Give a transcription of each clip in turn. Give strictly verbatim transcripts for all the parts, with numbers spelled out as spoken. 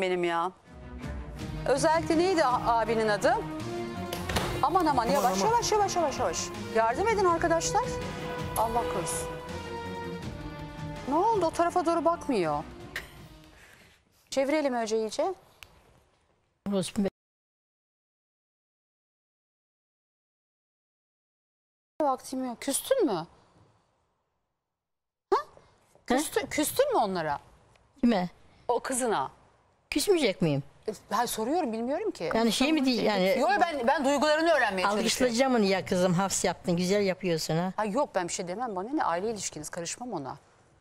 benim ya. Özellikle neydi abinin adı? Aman aman yavaş aman. yavaş yavaş yavaş yavaş. Yardım edin arkadaşlar. Allah korusun. Ne oldu? O tarafa doğru bakmıyor. Çevirelim önce iyice. Vaktim yok. Küstün mü? Ha? Küstün, küstün mü onlara? Kime? O kızına. Küsmeyecek miyim? Ben soruyorum, bilmiyorum ki. Yani şey mi değil yani? Yok ben ben duygularını öğrenmeye çalışıyorum. Alkışlayacağım onu ya kızım, hafs yaptın, güzel yapıyorsun ha. Ha yok, ben bir şey demem, bana ne, aile ilişkiniz, karışmam ona.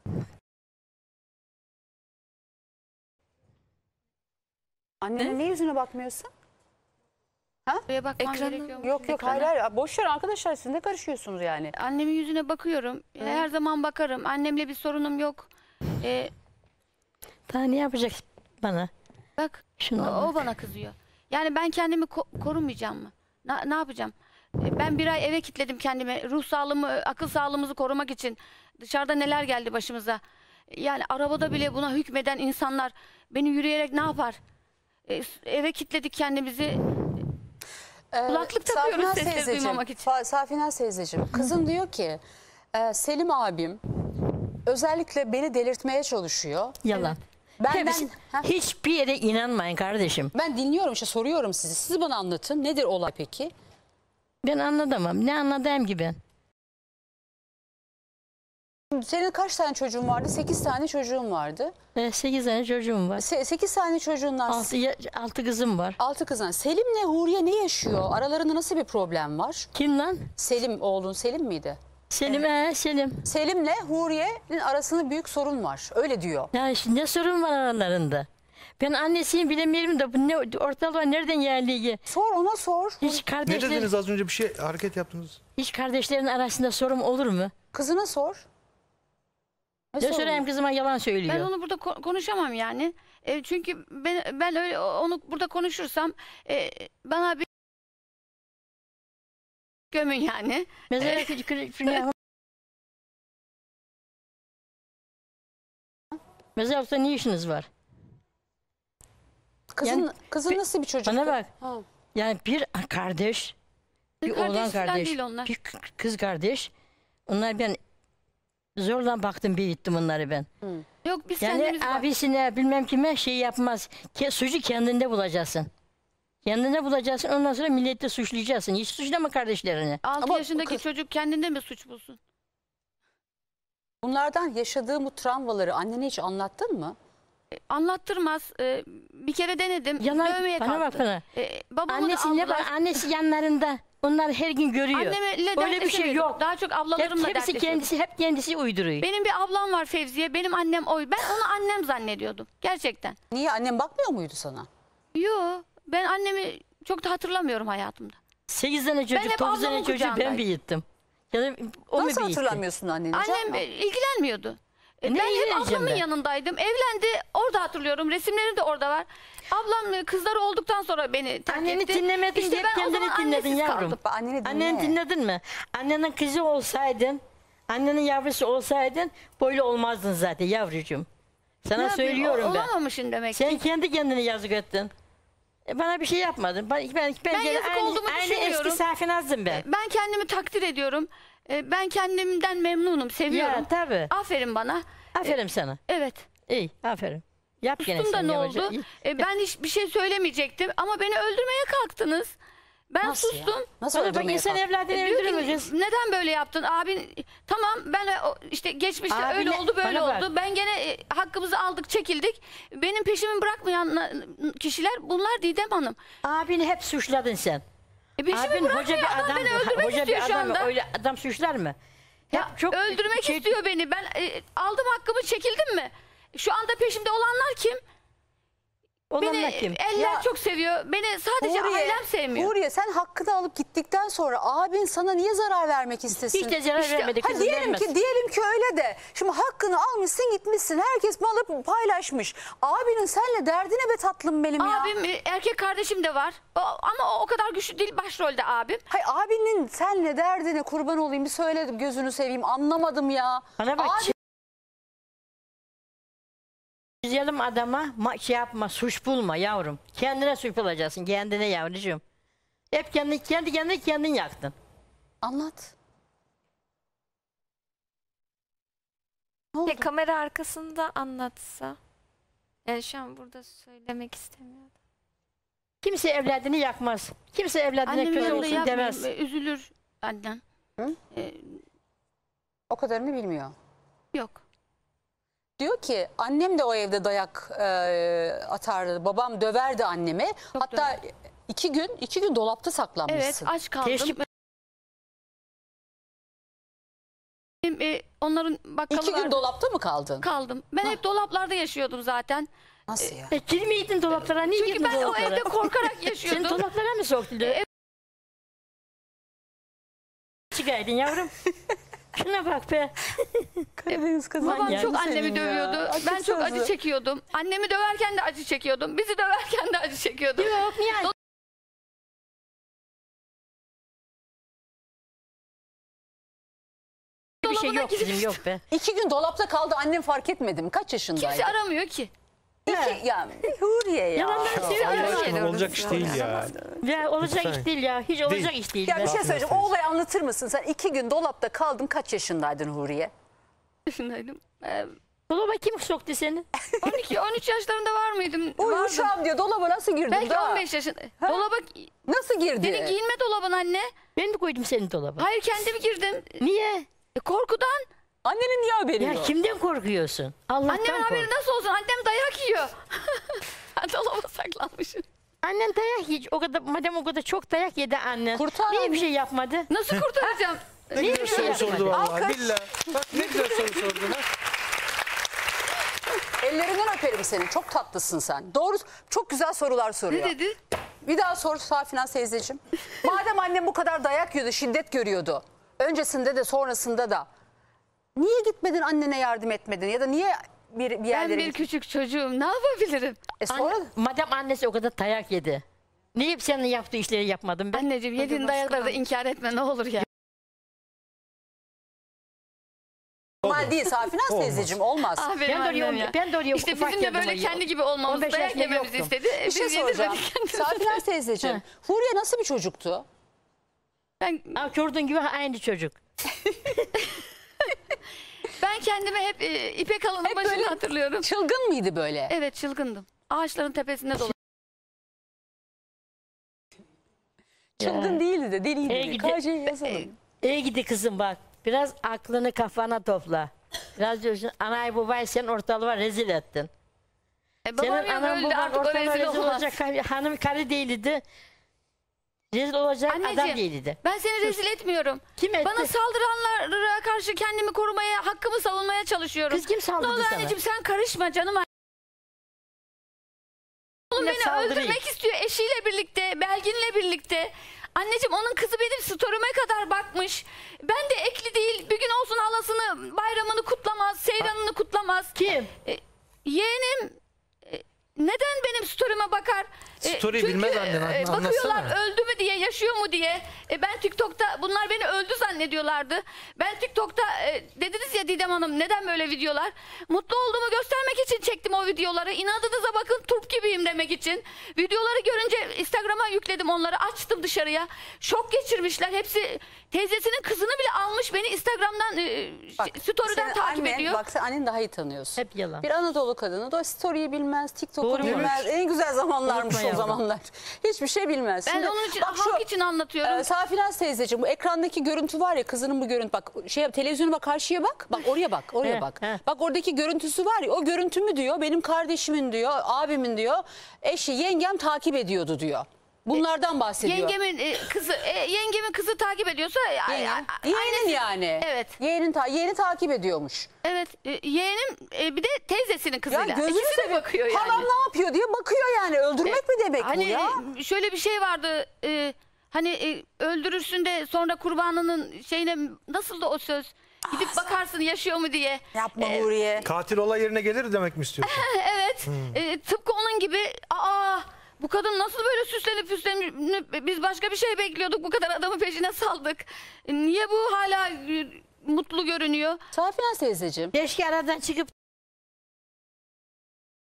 Annenin ne yüzüne bakmıyorsun? Ha? Buraya bakmam gerekiyor. Yok yok, hayır hayır, boş ver arkadaşlar, siz ne karışıyorsunuz yani? Annemin yüzüne bakıyorum. Her zaman bakarım. Annemle bir sorunum yok. Ee, Daha ne yapacak bana? bak Şuna o, o bak. bana kızıyor. Yani ben kendimi ko korumayacağım mı? Na ne yapacağım? Ee, Ben bir ay eve kilitledim kendimi. Ruh sağlığımı, akıl sağlığımızı korumak için. Dışarıda neler geldi başımıza. Yani arabada bile buna hükmeden insanlar beni yürüyerek ne yapar? Ee, eve kilitledik kendimizi. Ee, Kulaklık takıyoruz Safinaz sesleri teyzeciğim, duymamak için. Fa- Safinaz teyzeciğim, kızın diyor ki e, Selim abim özellikle beni delirtmeye çalışıyor. Yalan. Benden, Hepsi- ha? hiçbir yere inanmayın kardeşim. Ben dinliyorum işte, soruyorum sizi. Siz bana anlatın. Nedir olay peki? Ben anlatamam. Ne anladığım gibi ben. Senin kaç tane çocuğun vardı? Sekiz tane çocuğun vardı. E, sekiz tane çocuğum var. Se sekiz tane çocuğundan Altı, ya- altı kızım var. altı kızın. Selim'le Huriye ne yaşıyor? Aralarında nasıl bir problem var? Kim lan? Selim, oğlun Selim miydi? Selim, evet. Selim. Selim'le Huriye'nin arasında büyük sorun var. Öyle diyor. Ya işte ne sorun var aralarında? Ben annesiyim bilemiyorum da bu ne, ortalığa nereden geldiği. Sor, ona sor. Hiç Ne kardeşler, dediniz az önce, bir şey hareket yaptınız. hiç kardeşlerin arasında sorun olur mu? Kızına sor. Ne Ne sorun? sorayım, kızıma yalan söylüyor. Ben onu burada ko konuşamam yani. E, çünkü ben ben öyle onu burada konuşursam e, bana bir gömün yani. Mezara küçük Mezarlıkta ne işiniz var? Kızın, Yani kızın bir- nasıl bir çocuk? Bana bak. Ha. Yani bir kardeş, bir Kardeş oğlan falan kardeş, değil onlar. bir k- kız kardeş. Onlar ben zorla baktım, büyüttüm onları ben. Yok biz Yani kendimiz bak- abisine bilmem kime şey yapmaz. Ke suçu kendinde bulacaksın. Kendinde bulacaksın, ondan sonra millette suçlayacaksın. Hiç suçlama kardeşlerini. altı Ama yaşındaki kız- çocuk kendinde mi suç bulsun? Bunlardan yaşadığı bu travmaları annene hiç anlattın mı? E, anlattırmaz. E, bir kere denedim. Yalan, Dövmeye bana bak kalktı. bana. E, babamı Annesi da ne aldılar. var? Annesi yanlarında. Onlar her gün görüyor. Annemle Öyle bir şey dertleşemiyordum. yok. Daha çok Hep, ablalarımla hepsi dertleşiyordum. kendisi, hep kendisi uyduruyor. Benim bir ablam var Fevziye. Benim annem oy. Ben onu annem zannediyordum. Gerçekten. Niye, annem bakmıyor muydu sana? Yo, ben annemi çok da hatırlamıyorum hayatımda. Sekiz tane hep çocuk, dokuz tane ablamın çocuğu ben kucağındaydım. büyüttüm. Ya da o mu Nasıl büyüttü? hatırlamıyorsun anneni? Annem Can? e, ilgilenmiyordu. E, Ne ben hep ilgileneceğim ablamın ben? yanındaydım. Evlendi. Orada hatırlıyorum. Resimleri de orada var. Ablam e, kızları olduktan sonra beni terk Anneni etti. dinlemedin, İşte hep ben o kendini zaman dinledin annesiz yavrum. kaldım. Bak, anneni dinle. Anneni dinledin mi? Annenin kızı olsaydın, annenin yavrusu olsaydın böyle olmazdın zaten yavrucuğum. Sana Ne yapayım? söylüyorum O- ben. Olamamışsın demek Sen ki. kendi kendine yazık ettin. E, bana bir şey yapmadın. Ben, ben, ben, gene yazık aynı, olduğumu aynı düşünmüyorum. eski Safinaz'dım ben. Ben kendimi takdir ediyorum. E, Ben kendimden memnunum, seviyorum. Ya tabii. Aferin bana. Aferin sana. Evet. İyi, aferin. Yap gene Sustum da sen ne yavaşça. oldu? İyi. E, ben hiçbir şey söylemeyecektim ama beni öldürmeye kalktınız. Ben Nasıl ya? sustum. Nasıl Bana bak, öldürmeye insan kalktın? evladını E, diyor ki, öldüremeyeceğiz. neden böyle yaptın abin? Tamam ben e, o- işte geçmişte Abi öyle ne- oldu böyle bana bak. oldu. Ben gene e, hakkımızı aldık, çekildik. Benim peşimi bırakmayan na- kişiler bunlar Didem Hanım. Abini hep suçladın sen. E, peşimi Abin bırakmıyor hoca bir adam, adam, beni öldürmek hoca istiyor bir şu adam, anda. öyle adam suçlar mı? Hep Ya, çok öldürmek şey- istiyor beni. Ben e, aldım hakkımı, çekildim mi? Şu anda peşimde olanlar kim? Olanlar Beni kim? eller Ya, çok seviyor. Beni sadece Huriye, ailem sevmiyor. Huriye, sen hakkını alıp gittikten sonra abin sana niye zarar vermek istesin? Hiç de zarar İşte- vermedi, Ha, kızım, diyelim vermez. ki diyelim ki öyle de. Şimdi hakkını almışsın, gitmişsin. Herkes malı paylaşmış. Abinin seninle derdi ne be tatlım benim ya? Abim e, erkek kardeşim de var. O, ama o, o kadar güçlü değil, başrolde abim. Hay, abinin seninle derdine kurban olayım, bir söyle gözünü seveyim, anlamadım ya. Bana bak, Abi, güzelim adama ma- şey yapma, suç bulma yavrum. Kendine suç bulacaksın, kendine yavrucuğum. Hep kendi, kendi kendine kendin yaktın. Anlat. Ne oldu? Ya, kamera arkasında anlatsa. Yani şu an burada söylemek istemiyorum. Kimse evladını yakmaz. Kimse evladına Annemin kötü yanında olsun yapmayayım, demez. e, üzülür annem. Hı? E, O kadarını bilmiyor. yok. Diyor ki annem de o evde dayak e, atardı. Babam döverdi annemi. Çok Hatta iki gün iki gün dolapta Evet, saklanmışsın. aç kaldım. Keşke- Benim, e, onların bakkalı İki gün vardı. dolapta mı kaldın? kaldım. Ben hep dolaplarda yaşıyordum zaten. Nasıl ya? E, girmeydin dolaplara, niye Çünkü girdin ben o dolaplara? evde korkarak Seni yaşıyordum. dolaplara mı soktular? E, Çıkaydın yavrum. Şuna bak be. Karadeniz kızı. Babam Manyak çok senin annemi ya. dövüyordu. Açık Ben çok acı sözlü. çekiyordum. Annemi döverken de acı çekiyordum. Bizi döverken de acı çekiyordum. Yok niye? Bir şey Dolabına yok girip- bizim yok be. İki gün dolapta kaldı, annem fark etmedi mi? Kaç yaşındaydı? Kimse aramıyor ki. İki, ya Huriye ya. Yalandan Allah seviyorum. aşkına olacak iş değil ya. Ya olacak Lütfen. iş değil ya. Hiç olacak Değil. iş değil. Ya bir be. şey söyleyeceğim. O olayı anlatır mısın? Sen iki gün dolapta kaldın. Kaç yaşındaydın Huriye? Yaşındaydım. Ee, Dolaba kim soktu seni? on iki on üç yaşlarında var mıydım? Uy Vardım. uşağım diyor. Dolaba nasıl girdin? Belki daha? on beş yaşında. Dolaba Nasıl girdi? senin giyinme dolabın anne. Ben mi koydum senin dolaba? Hayır, kendim girdim. Niye? E, korkudan. Annenin niye haberi Ya yok? kimden korkuyorsun? Allah'tan Annemin haberi kork. nasıl olsun? Annem dayak yiyor. Ben dolaba saklanmışım. Annen dayak hiç o kadar madem o kadar çok dayak yedi annen. Kurtar Niye anne. bir şey yapmadı? Nasıl kurtaracağım? Ne Niye güzel bir şey soru sordu yapmadı? vallahi. Alkış. Billah. Bak ne güzel soru sordu. Ha? Ellerinden öperim seni. Çok tatlısın sen. Doğru. Çok güzel sorular soruyor. Ne dedi? Bir daha sor Safinaz teyzeciğim. Madem annem bu kadar dayak yiyordu, şiddet görüyordu. Öncesinde de sonrasında da. Niye gitmedin, annene yardım etmedin? Ya da niye bir, bir Ben yerlere bir gitmedin? küçük çocuğum. Ne yapabilirim? E sonra Anne, madem annesi o kadar dayak yedi. Niye senin yaptığı işleri yapmadın ben? Anneciğim, yediğin dayakları da inkar etme ne olur ya. normal değil Safinaz Olmaz. teyzeciğim, olmaz. Ah benim Ben de annem oraya, ya. ben de oraya İşte ufak bizim de yedim böyle o- kendi gibi on olmamız, beş dayak yaşında yememizi yoktum. istedi. E, Bir şey biz soracağım. yedirmedik kendimize. Safinaz teyzeciğim, Huriye nasıl bir çocuktu? Ben, Aa, gördüğün gibi aynı çocuk. ben kendimi hep e, İpek Alın'ın Hep başını böyle hatırlıyorum. Çılgın mıydı böyle? Evet, çılgındım. Ağaçların tepesinde dolaşıyordum. Çılgın değildi de deliydi Ey de. gidi- K C'yi yazalım. İyi gidi kızım bak. Biraz aklını kafana topla. Biraz diyorsun anayı babayı sen ortalığa rezil ettin. E, babam Senin yok, anan öldü, baban artık o ortalığa rezil rezil olmaz. olacak kar- hanım karı değildi. Rezil olacak adam Anneciğim, değildi. ben seni rezil etmiyorum. Kim etti? Bana saldıranlara karşı kendimi korumaya, hakkımı savunmaya çalışıyorum. Kız kim Ne saldırdı olur sana? anneciğim, sen karışma canım. Oğlum Yine beni saldırayım. öldürmek istiyor eşiyle birlikte, Belgin'le birlikte. Anneciğim, onun kızı benim story'ime kadar bakmış. Ben de ekli değil. Bir gün olsun halasını, bayramını kutlamaz, seyranını kutlamaz. Kim? E, yeğenim e, neden benim story'ime bakar? E, Story çünkü, bilmez annen, e, anlatsana. bakıyorlar öldü mü diye, yaşıyor mu diye. E, ben TikTok'ta, bunlar beni öldü zannediyorlardı. Ben TikTok'ta e, dediniz ya Didem Hanım, neden böyle videolar? Mutlu olduğumu göstermek için çektim o videoları. İnadınıza bakın, turp gibiyim demek için. Videoları görünce Instagram'a yükledim onları, açtım dışarıya. Şok geçirmişler. Hepsi teyzesinin kızını bile almış, beni Instagram'dan e, Bak, story'den senin takip annen, ediyor. Bak sen anneni daha iyi tanıyorsun. Hep yalan. Bir Anadolu kadını da story'yi bilmez, TikTok'u Doğru mu? bilmez. En güzel zamanlarmış Unutma o yavrum. zamanlar. Hiçbir şey bilmez. Ben Şimdi onun için, bak halk şu, için anlatıyorum. e, Safinaz teyzeciğim, bu ekrandaki görüntü var ya, kızının bu görüntü, bak şey televizyona bak, karşıya bak. Bak oraya bak, oraya He, bak. he. Bak oradaki görüntüsü var ya, o görüntümü diyor benim kardeşimin diyor, abimin diyor, eşi yengem takip ediyordu diyor. Bunlardan bahsediyor. Yengemin e, kızı, e, yengemin kızı takip ediyorsa e, Yeğenin, a- a- yeğenin yani. Evet. Yeğenin, ta, yeğeni takip ediyormuş. evet, e, yeğenim e, bir de teyzesinin Ya kızıyla. gözünü İkisi de seveyim. bakıyor yani. Halam ne yapıyor diye bakıyor yani. Öldürmek mi demek Hani bu ya? e, şöyle bir şey vardı. e, hani e, öldürürsün de sonra kurbanının şeyine, nasıl da o söz? Gidip bakarsın yaşıyor mu diye. Yapma Huriye. Katil olay yerine gelir demek mi istiyorsun? Evet. E, tıpkı onun gibi. Aa, bu kadın nasıl böyle süslenip püslenip, biz başka bir şey bekliyorduk, bu kadar adamı peşine saldık. E, niye bu hala e, mutlu görünüyor? Safinaz teyzeciğim. Keşke aradan çıkıp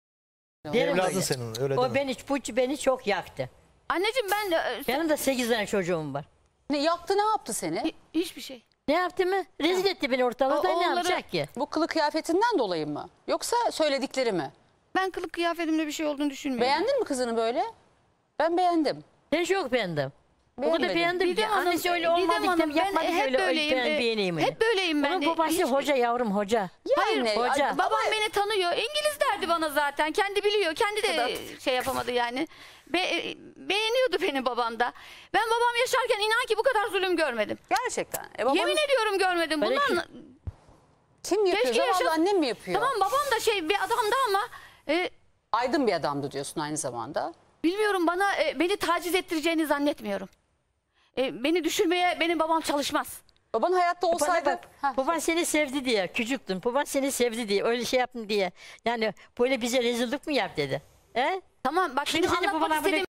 Derim Evladın öyle. senin öyle O deme. beni, bu beni çok yaktı. Anneciğim ben de e, Benim de sekiz tane çocuğum var. Ne yaptı, ne yaptı seni? hi- hiçbir şey. Ne yaptı mı? Rezil etti beni ortalıkta. O- Ne onları- yapacak ki? Bu kılık kıyafetinden dolayı mı? Yoksa söyledikleri mi? Ben kılık kıyafetimde bir şey olduğunu düşünmüyorum. Beğendin mi kızını böyle? Ben beğendim. Ben çok beğendim. O kadar Beğenmedim. beğendim ki. Didem Hanım, Annesi öyle Didem olmadı. Hanım, Hanım, yapmadı ben hep öyle böyleyim. öyle e, beğeneyim. Hep böyleyim ben. Onun de. babası Hiçbir- hoca yavrum hoca. Yani, Hayır, hoca. ay- Babam beni tanıyor. İngiliz derdi bana zaten. Kendi biliyor. Kendi de şey yapamadı yani. Be- beğeniyordu beni babam da. Ben babam yaşarken inan ki bu kadar zulüm görmedim. Gerçekten. E babanız- Yemin ediyorum görmedim. Böyle Bunlar Kim yapıyor? Keşke Zavallı yaşa- annem mi yapıyor? tamam babam da şey bir adamdı ama e, Aydın bir adamdı diyorsun aynı zamanda. bilmiyorum bana e, beni taciz ettireceğini zannetmiyorum. E, beni düşürmeye benim babam çalışmaz. Baban hayatta Bana olsaydı... bak, Heh. baban seni sevdi diye, küçüktün. Baban seni sevdi diye, öyle şey yaptın diye. Yani böyle bize rezillik mi yap dedi. He? Tamam bak Şimdi benim senin anlatmak babana böyle istediğim